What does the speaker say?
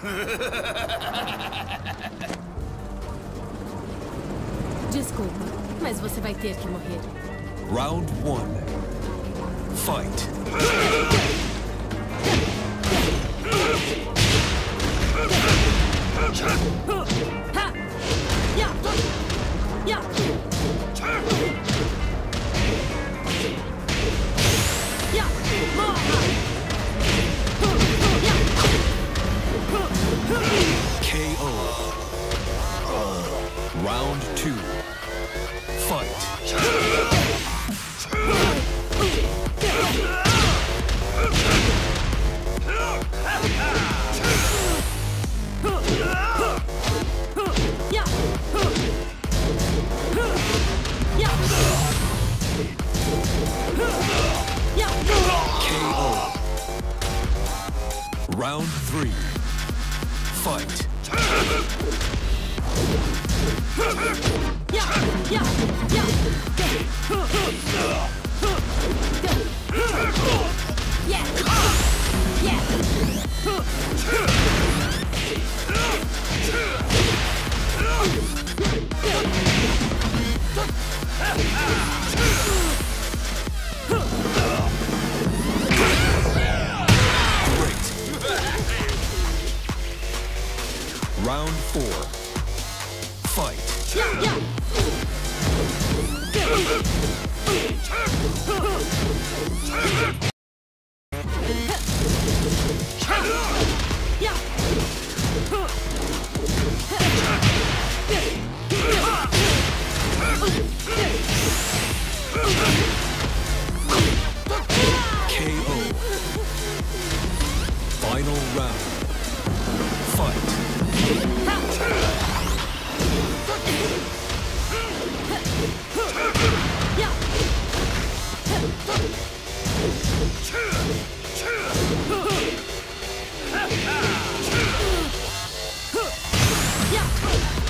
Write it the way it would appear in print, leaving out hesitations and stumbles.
Desculpa, mas você vai ter que morrer. Round 1. Fight. KO. Round 2. Fight. KO. Round 3. Fight. Round 4. Fight. KO. Final round. Fight. Yeah.